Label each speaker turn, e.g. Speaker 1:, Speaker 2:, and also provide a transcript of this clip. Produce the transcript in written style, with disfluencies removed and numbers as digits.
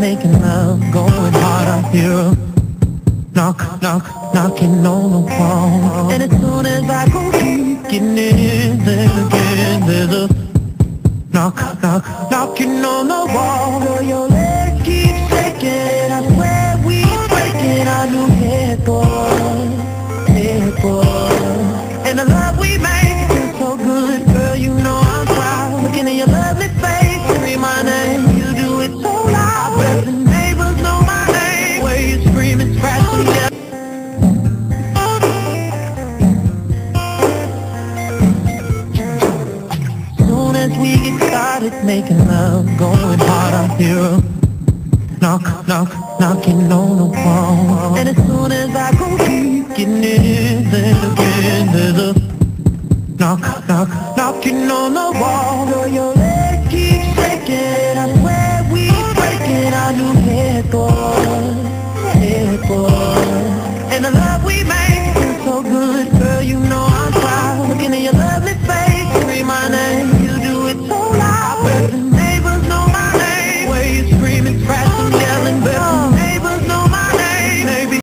Speaker 1: making love, going hard. I hear a knock, knock, knocking on the wall. And as soon as I go deep, getting in there again, there's a knock, knock, knocking on the wall. Girl, your legs keep shaking, I swear we breaking our new headboard. And the love we make feels so good, girl, you know I'm proud. Looking at your lovely face, scream my name, you do it so loud. I bet the neighbors know my name, where you screaming, scratching, yeah. Soon as we get started making love, going hard, I hear a knock, knock, knocking on the wall. And as soon as I go deep, getting in there again, there's a knock, knock, knocking on the wall. Girl, your legs keep shaking, I swear we breaking our new headboard.